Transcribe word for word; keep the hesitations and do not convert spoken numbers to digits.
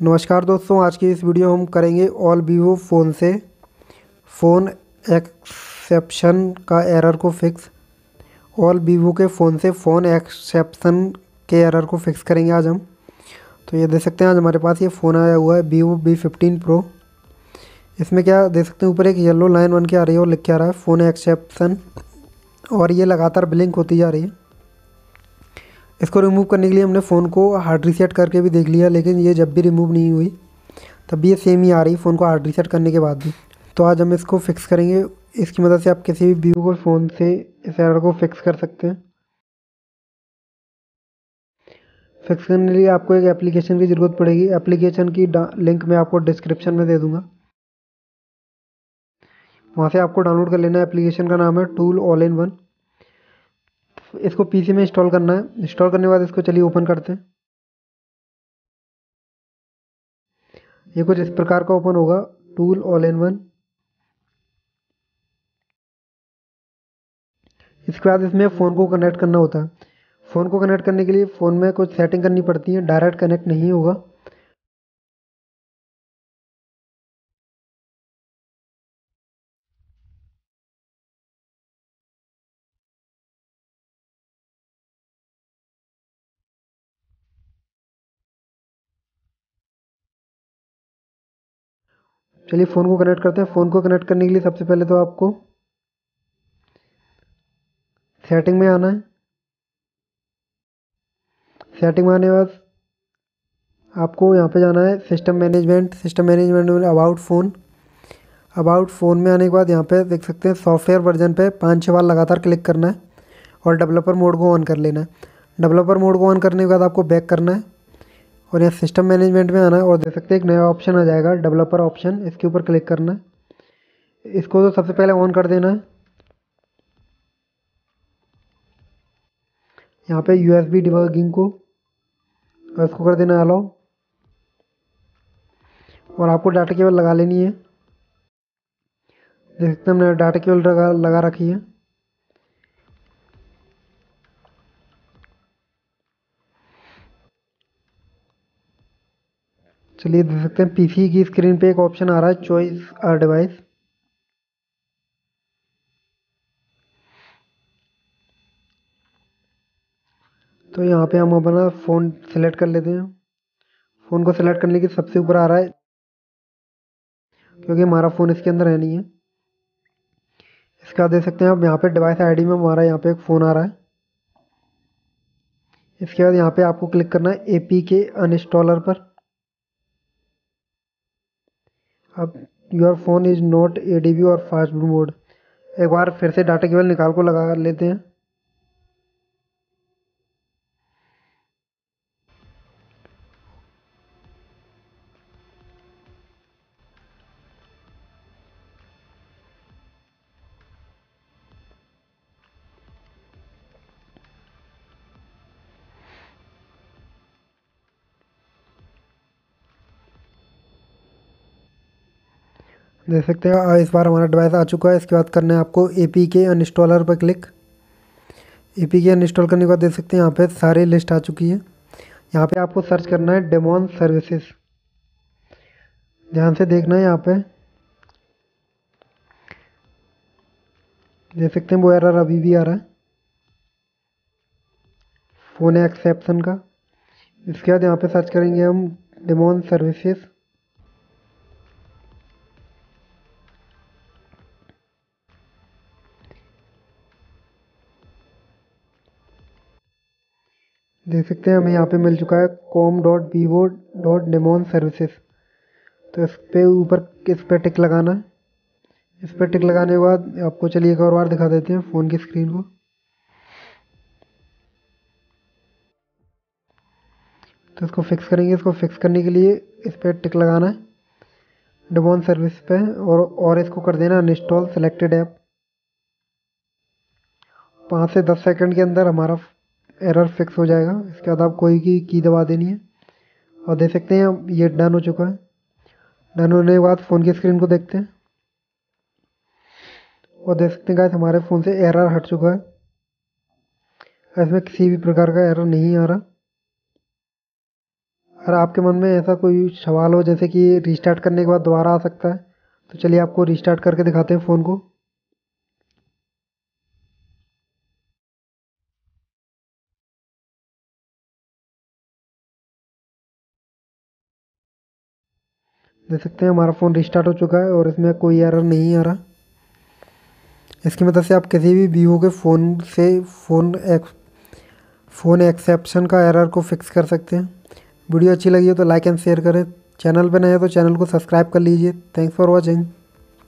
नमस्कार दोस्तों, आज की इस वीडियो हम करेंगे ऑल वीवो फ़ोन से फ़ोन एक्सेप्शन का एरर को फिक्स। ऑल वीवो के फ़ोन से फ़ोन एक्सेप्शन के एरर को फिक्स करेंगे आज हम। तो ये देख सकते हैं, आज हमारे पास ये फ़ोन आया हुआ है वीवो वी फिफ्टीन प्रो। इसमें क्या देख सकते हैं, ऊपर एक येलो लाइन बन के आ रही है और लिख के आ रहा है फ़ोन एक्सेप्शन, और ये लगातार ब्लिंक होती जा रही है। इसको रिमूव करने के लिए हमने फ़ोन को हार्ड रीसेट करके भी देख लिया, लेकिन ये जब भी रिमूव नहीं हुई तब भी ये सेम ही आ रही फ़ोन को हार्ड रीसेट करने के बाद भी। तो आज हम इसको फिक्स करेंगे। इसकी मदद से आप किसी भी वीवो के फ़ोन से इस एरर को फिक्स कर सकते हैं। फिक्स करने के लिए आपको एक एप्लीकेशन की ज़रूरत पड़ेगी। एप्लीकेशन की लिंक मैं आपको डिस्क्रिप्शन में दे दूँगा, वहाँ से आपको डाउनलोड कर लेना है। एप्लीकेशन का नाम है टूल ऑल इन वन। इसको पीसी में इंस्टॉल करना है। इंस्टॉल करने के बाद इसको चलिए ओपन करते हैं। ये कुछ इस प्रकार का ओपन होगा, टूल ऑल इन वन। इसके बाद इसमें फ़ोन को कनेक्ट करना होता है। फ़ोन को कनेक्ट करने के लिए फ़ोन में कुछ सेटिंग करनी पड़ती है, डायरेक्ट कनेक्ट नहीं होगा। चलिए फ़ोन को कनेक्ट करते हैं। फ़ोन को कनेक्ट करने के लिए सबसे पहले तो आपको सेटिंग में आना है। सेटिंग में आने के बाद आपको यहाँ पे जाना है सिस्टम मैनेजमेंट। सिस्टम मैनेजमेंट में अबाउट फ़ोन। अबाउट फ़ोन में आने के बाद यहाँ पे देख सकते हैं सॉफ्टवेयर वर्जन पे पाँच छः बार लगातार क्लिक करना है और डेवलपर मोड को ऑन कर लेना है। डेवलपर मोड को ऑन करने के बाद आपको बैक करना है और यहाँ सिस्टम मैनेजमेंट में आना है और देख सकते हैं एक नया ऑप्शन आ जाएगा, डेवलपर ऑप्शन। इसके ऊपर क्लिक करना है। इसको तो सबसे पहले ऑन कर देना है। यहाँ पे यूएसबी डिबगिंग को और इसको कर देना अलाउ, और आपको डाटा केबल लगा लेनी है। देख सकते हैं हमने डाटा केबल लगा लगा रखी है। चलिए देख सकते हैं पीसी की स्क्रीन पे एक ऑप्शन आ रहा है, चॉइस अ डिवाइस। तो यहाँ पे हम अपना फ़ोन सेलेक्ट कर लेते हैं। फ़ोन को सेलेक्ट करने के सबसे ऊपर आ रहा है, क्योंकि हमारा फ़ोन इसके अंदर है नहीं है। इसका देख सकते हैं आप यहाँ पे डिवाइस आईडी में हमारा यहाँ पे एक फ़ोन आ रहा है। इसके बाद यहाँ पे आपको क्लिक करना है एपीके अनइंस्टॉलर पर। अब your phone is not ADB और फास्ट बूट मोड। एक बार फिर से डाटा केबल निकाल को लगा लेते हैं। देख सकते हैं इस बार हमारा डिवाइस आ चुका है। इसके बाद करना है आपको एपीके अनइंस्टॉलर पर क्लिक। एपीके अनइंस्टॉल करने के बाद देख सकते हैं यहाँ पे सारी लिस्ट आ चुकी है। यहाँ पे आपको सर्च करना है डेमॉन सर्विसेज। ध्यान से देखना है, यहाँ पे देख सकते हैं वो एरर अभी भी आ रहा है फ़ोन एक्सेप्शन का। इसके बाद यहाँ पे सर्च करेंगे हम डेमॉन सर्विसेज। देख सकते हैं हमें यहाँ पे मिल चुका है com dot Vivo dot daemon services. तो इस पे ऊपर इस पे टिक लगाना है। इस पर टिक लगाने के बाद आपको चलिए एक और बार दिखा देते हैं फ़ोन की स्क्रीन को। तो इसको फिक्स करेंगे। इसको फिक्स करने के लिए इस पर टिक लगाना है डेमॉन सर्विस पे, और और इसको कर देना अनइंस्टॉल सेलेक्टेड ऐप। पाँच से दस सेकंड के अंदर हमारा एरर फिक्स हो जाएगा। इसके बाद आप कोई की की दबा देनी है और देख सकते हैं ये डन हो चुका है। डन होने के बाद फ़ोन की स्क्रीन को देखते हैं और देख सकते हैं गाइस हमारे फ़ोन से एरर हट चुका है। इसमें किसी भी प्रकार का एरर नहीं आ रहा। अगर आपके मन में ऐसा कोई सवाल हो जैसे कि रीस्टार्ट करने के बाद दोबारा आ सकता है, तो चलिए आपको रीस्टार्ट करके दिखाते हैं फ़ोन को। देख सकते हैं हमारा फ़ोन रिस्टार्ट हो चुका है और इसमें कोई एरर नहीं आ रहा। इसकी मदद से आप किसी भी वीवो के फ़ोन से फ़ोन एक्स फ़ोन एक्सेप्शन का एरर को फिक्स कर सकते हैं। वीडियो अच्छी लगी हो तो लाइक एंड शेयर करें। चैनल पर नए हो तो चैनल को सब्सक्राइब कर लीजिए। Thanks for watching.